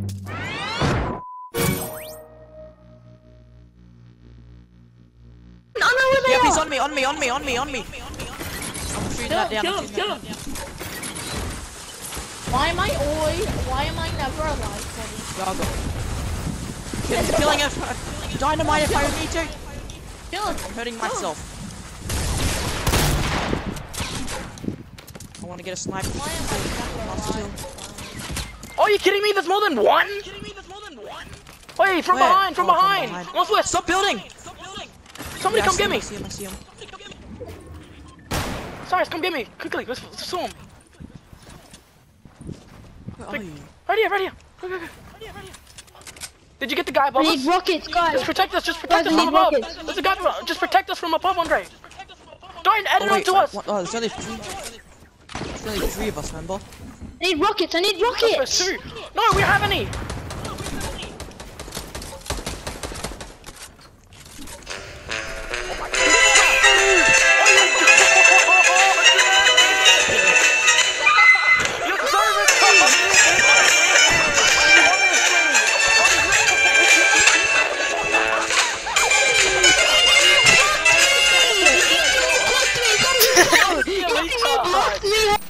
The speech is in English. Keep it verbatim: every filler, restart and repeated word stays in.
Yeah, please on me, on me, on me, on me, on me. I'm shooting that down. Kill him, kill him. Why am I always? Why am I never alive? Gargle. Kill, killing it. Dynamite if I need to. Kill him. I'm hurting myself. I want to get a sniper. Why am I never alive? Oh, are you kidding me? There's more than one? Wait, from Where? behind, from Oh, from behind. behind. Northwest. Stop building. Somebody Yeah, come I get see me. him, I see him, I see him. Cyrus, come get me. Quickly, let's, let's swim. Where are you? Right here, right here. Go, go, go. Did you get the guy above We us? need rockets, guys. Just protect us, just protect Guys, us we from need above. rockets. There's a guy above. Just protect us from above, Andre. Don't add Oh, it on wait, to us. what? Oh, there's only three. There's only three of us, remember? I need rockets. I need That's rockets. for two. No, we don't have any. Blocked me.